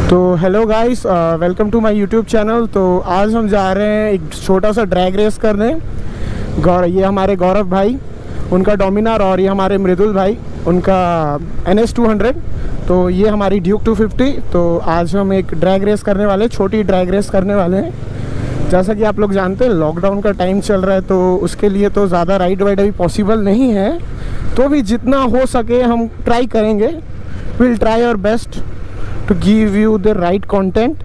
तो hello guys, welcome to my YouTube channel. तो आज हम जा रहे हैं एक छोटा सा ड्रैग रेस करने। ये हमारे गौरव भाई, उनका डोमिनार, और ये हमारे मृदुल भाई, उनका NS 200। तो ये हमारी ड्यूक 250। तो आज हम एक ड्रैग रेस करने वाले, छोटी ड्रैग रेस करने वाले हैं। जैसा कि आप लोग जानते हैं, लॉकडाउन का टाइम चल रहा है, तो उसके लिए तो ज़्यादा राइड वाइड अभी पॉसिबल नहीं है। तो भी जितना हो सके हम ट्राई करेंगे। Will try our best to give you the right content।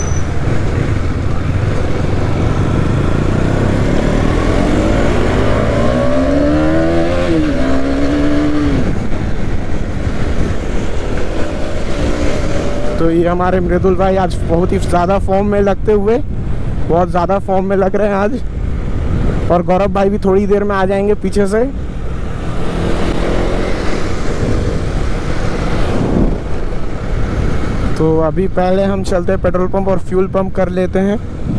तो ये हमारे मृदुल भाई आज बहुत ही ज़्यादा फॉर्म में लगते हुए, बहुत ज़्यादा फॉर्म में लग रहे हैं आज। और गौरव भाई भी थोड़ी देर में आ जाएंगे पीछे से। तो अभी पहले हम चलते हैं पेट्रोल पंप और फ्यूल पंप कर लेते हैं।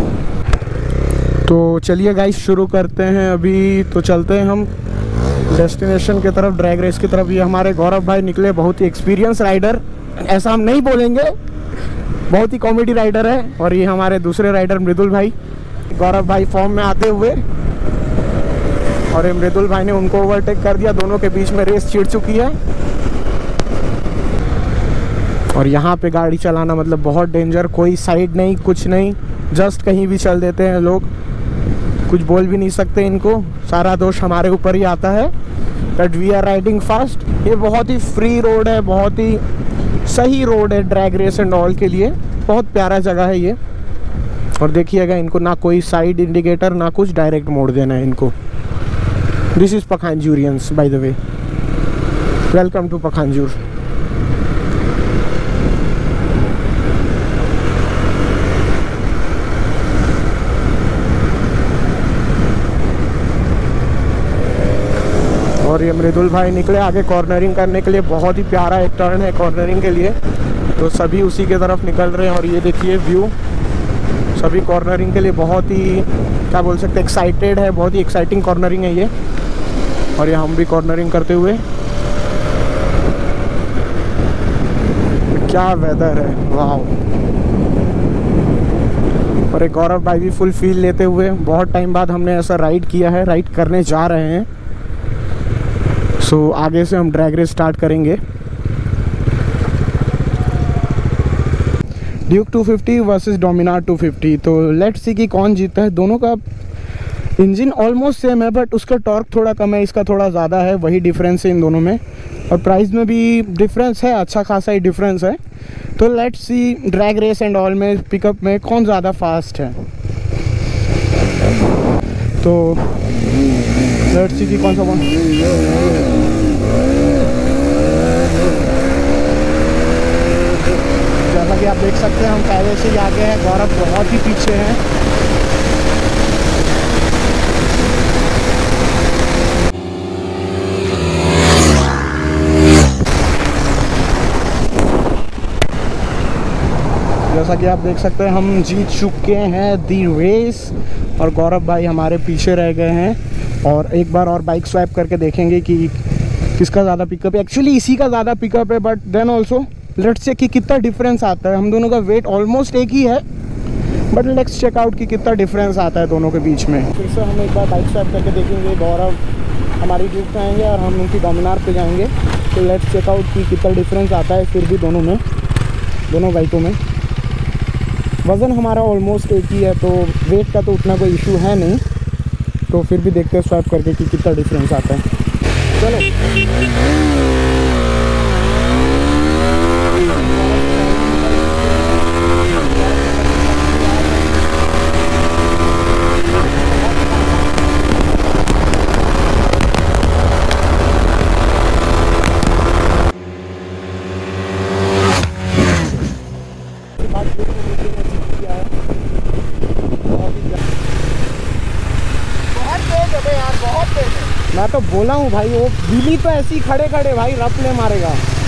तो चलिए गाइस शुरू करते हैं अभी। तो चलते हैं हम डेस्टिनेशन की तरफ, ड्रैग रेस की तरफ। ये हमारे गौरव भाई निकले, बहुत ही एक्सपीरियंस राइडर, ऐसा हम नहीं बोलेंगे, बहुत ही कॉमेडी राइडर है। और ये हमारे दूसरे राइडर मृदुल भाई, गौरव भाई फॉर्म में आते हुए, और ये मृदुल भाई ने उनको ओवरटेक कर दिया। दोनों के बीच में रेस छिड़ चुकी है। और यहाँ पे गाड़ी चलाना मतलब बहुत डेंजर, कोई साइड नहीं, कुछ नहीं, जस्ट कहीं भी चल देते हैं लोग, कुछ बोल भी नहीं सकते इनको। सारा दोष हमारे ऊपर ही आता है but we are riding fast. ये बहुत ही फ्री रोड है, बहुत ही सही रोड है ड्रैग रेस एंड ऑल के लिए। बहुत प्यारा जगह है ये। और देखिएगा, इनको ना कोई साइड इंडिकेटर, ना कुछ, डायरेक्ट मोड़ देना है इनको। This is Pakhanjurians by the way. Welcome to Pakhanjur. और ये मृदुल भाई निकले आगे कॉर्नरिंग करने के लिए। बहुत ही प्यारा एक टर्न है कॉर्नरिंग के लिए, तो सभी उसी के तरफ निकल रहे हैं। और ये देखिए व्यू, सभी कॉर्नरिंग के लिए बहुत ही, क्या बोल सकते हैं, एक्साइटेड है। बहुत ही एक्साइटिंग कॉर्नरिंग है ये। और ये हम भी कॉर्नरिंग करते हुए, क्या वेदर है, वाह। और एक गौरव भाई भी फुल फील लेते हुए, बहुत टाइम बाद हमने ऐसा राइड किया है, राइड करने जा रहे हैं। सो आगे से हम ड्रैग रेस स्टार्ट करेंगे। Duke 250 versus Dominar 250। तो लेट्स सी कि कौन जीतता है। दोनों का इंजन ऑलमोस्ट सेम है, बट उसका टॉर्क थोड़ा कम है, इसका थोड़ा ज़्यादा है। वही डिफरेंस है इन दोनों में। और प्राइस में भी डिफरेंस है, अच्छा खासा ही डिफरेंस है। तो let's see drag race and all में, पिकअप में कौन ज़्यादा फास्ट है। तो लेट्स सी कि कौन सा कौन। जैसा कि आप देख सकते हैं, हम पहले से ही आगे हैं, गौरव बहुत ही पीछे हैं। जैसा कि आप देख सकते हैं, हम जीत चुके हैं दी रेस, और गौरव भाई हमारे पीछे रह गए हैं। और एक बार और बाइक स्वैप करके देखेंगे कि किसका ज़्यादा पिकअप है। एक्चुअली इसी का ज़्यादा पिकअप है, but then also let's check कि कितना डिफरेंस आता है। हम दोनों का वेट ऑलमोस्ट एक ही है, बट लेट्स चेक आउट कि कितना डिफरेंस आता है दोनों के बीच में। फिर से हम एक बार बाइक स्वैप करके देखेंगे। गौरव हमारी ड्यूक पे आएंगे और हम उनकी डोमिनार पे जाएंगे। तो लेट्स चेक आउट कि कितना डिफरेंस आता है फिर भी दोनों में, दोनों बाइकों में। वज़न हमारा ऑलमोस्ट एक ही है, तो वेट का तो उतना कोई इशू है नहीं। तो फिर भी देखते हैं स्वैप करके कि कितना डिफरेंस आता है। चलो मैं तो बोला हूँ भाई, वो बिली तो ऐसी खड़े खड़े भाई रफ ले मारेगा।